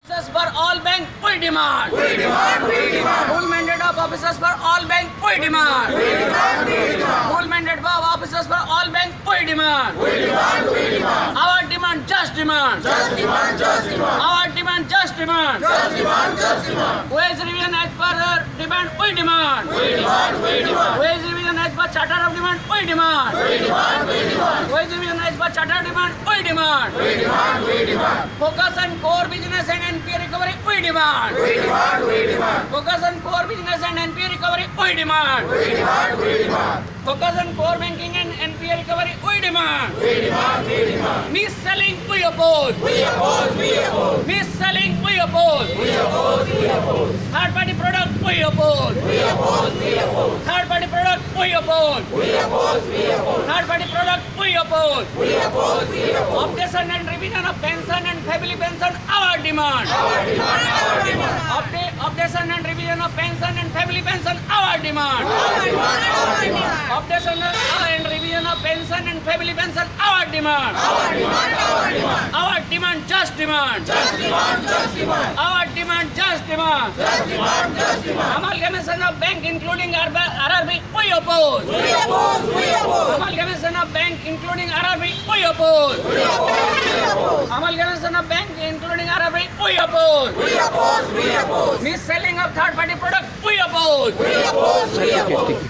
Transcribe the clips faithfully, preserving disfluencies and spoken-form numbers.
For all bank, we demand. We demand, we demand. Full mandate of officers for all bank, we demand. We demand, we demand. Full mandate of officers for all bank, we demand. We demand, we demand. Our demand, just demand. Just demand, just demand. Our demand, just demand. Just demand, just demand. Wage revision as per uh, demand, we demand. We demand, we demand. Wage revision as per charter of demand, we demand. We demand, we demand. Wage revision as per charter of demand, we demand. We demand, we demand. Focus on core business and N P A recovery, we demand. We demand, we demand. Focus on core business and N P A recovery, we demand. We demand, we demand. Focus on core banking and N P A recovery, we demand. We demand, we demand. Mis-selling, we oppose. We oppose, we oppose. Mis-selling, we oppose. We oppose, we oppose. Third-party product, we oppose. We oppose, we oppose. Third-party product, we oppose. We oppose, we oppose. Third-party product, we oppose. We oppose, we oppose. Updation and revision of pension and family pension, our demand. Our demand, our demand. Update, updation and revision of pension and family pension, our demand. Our demand, our demand. Updation and revision of pension and family pension, our demand. Our demand, our demand. Our demand, just demand. Just demand, just demand. Our demand, just demand. Just demand, just demand. Amalgamation of bank including R R B, we oppose. We oppose, we oppose. Amalgamation of bank including R R B, we oppose. We oppose, we oppose. Amalgamation of bank including R R B, we oppose. We oppose, we oppose. Mis-selling of third-party product, we oppose. We oppose, we oppose.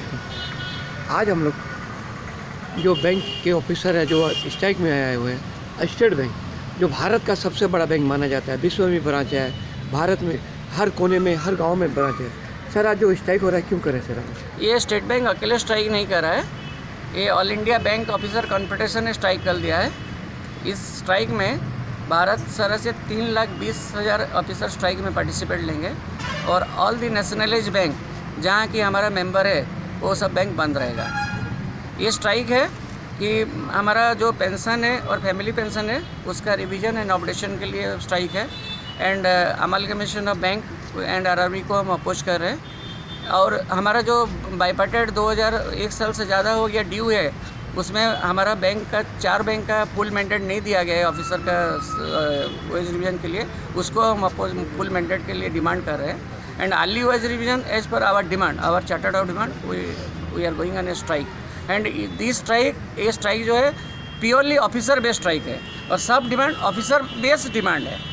आज हम लोग जो bank के officer है जो strike में आए हुए हैं, स्टेट बैंक जो भारत का सबसे बड़ा बैंक माना जाता है, विश्व में ब्रांच है, भारत में हर कोने में हर गांव में ब्रांच है। सर आज जो स्ट्राइक हो रहा है क्यों करे सर? ये स्टेट बैंक अकेले स्ट्राइक नहीं कर रहा है, ये All India Bank Officer Confederation ने स्ट्राइक कर दिया है। इस स्ट्राइक में भारत सर से तीन लाख बीस हज़ार ऑफिसर स्ट्राइक में पार्टिसिपेट लेंगे और ऑल दी नेशनलाइज बैंक जहाँ की हमारा मेंबर है वो सब बैंक बंद रहेगा। ये स्ट्राइक है कि हमारा जो पेंशन है और फैमिली पेंशन है उसका रिवीजन एंड अपडेशन के लिए स्ट्राइक है and amalgamation of bank and RRB को हम अपोज कर रहे हैं। और हमारा जो बाइपार्टेट दो हज़ार एक साल से ज़्यादा हो गया ड्यू है, उसमें हमारा बैंक का चार बैंक का फुल मैंडेट नहीं दिया गया है ऑफिसर का वेज रिवीजन के लिए, उसको हम अपोज फुल मैंडेट के लिए डिमांड कर रहे हैं। And early wage revision as per our demand, our chartered of demand, we we are going on a strike and this strike ये स्ट्राइक जो है प्योरली ऑफिसर बेस्ड स्ट्राइक है और सब डिमांड ऑफिसर बेस्ड डिमांड है।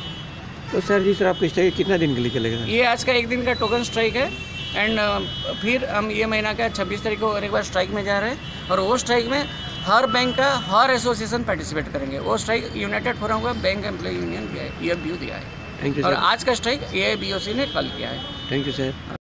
तो sir जी sir आपका स्ट्राइक कितना दिन के लिए चलेगा? ये आज का एक दिन का टोकन स्ट्राइक है एंड uh, फिर हम ये महीना का छब्बीस तारीख को और एक बार स्ट्राइक में जा रहे हैं और वो स्ट्राइक में हर बैंक का हर एसोसिएशन पार्टिसिपेट करेंगे। वो स्ट्राइक यूनाइटेड फोरम का बैंक एम्प्लॉय यूनियन ये व्यू दिया है। थैंक यू और सर। आज का strike a I B O सी ने कल किया है। Thank you sir.